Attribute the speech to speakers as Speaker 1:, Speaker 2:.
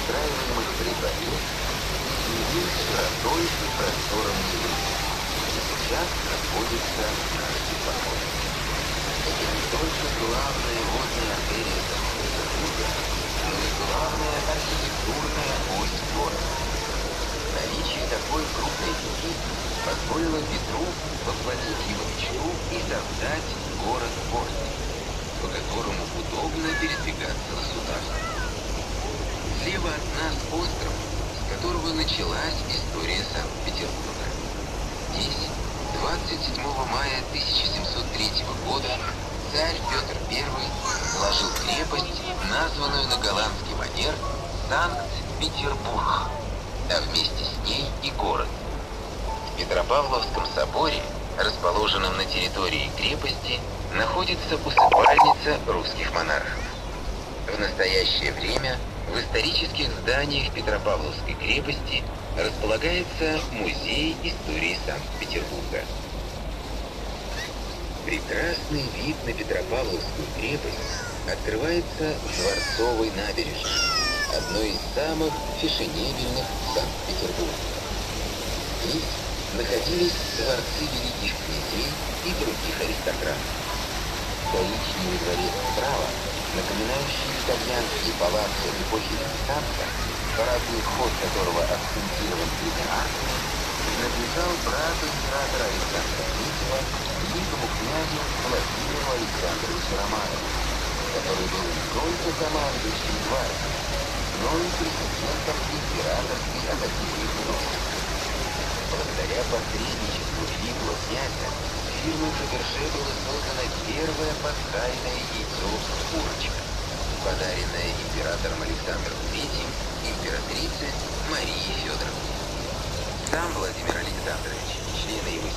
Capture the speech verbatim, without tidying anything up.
Speaker 1: застраиваемых при дворе, изменил широтой и простором Невы, и сейчас находится на Степаноре. Это не только главная водная артерия Санкт-Петербурга, но и главная архитектурная ось города. Наличие такой крупной реки позволило Петру воплотить его мечту и создать город-порт, по которому удобно передвигаться на судах. Слева от нас остров, с которого началась история Санкт-Петербурга. Здесь двадцать седьмого мая тысяча семьсот третьего года царь Петр Первый заложил крепость, названную на голландский манер Санкт-Петербург, а вместе с ней и город. В Петропавловском соборе, расположенном на территории крепости, находится усыпальница русских монархов. В настоящее время в исторических зданиях Петропавловской крепости располагается Музей истории Санкт-Петербурга. Прекрасный вид на Петропавловскую крепость открывается с Дворцовой набережной, одной из самых фешенебельных Санкт-Петербурга. Здесь находились дворцы великих князей и других аристократов. Коричневый дворец справа, напоминающий итальянские палаццо эпохи Ренессанса, парадный вход которого акцентирован тремя арками, принадлежал брату императора Александра Третьего, великому князю Владимиру Александровичу Романову, который был не только командующим гвардией, но и президентом императорской академии художеств. Благодаря посредничеству великого князя фирмой Фаберже было создано первое пасхальное яйцо «Курочка», подаренное императором Александром Третьим императрице Марии Федоровне. Сам Владимир Александрович и члены его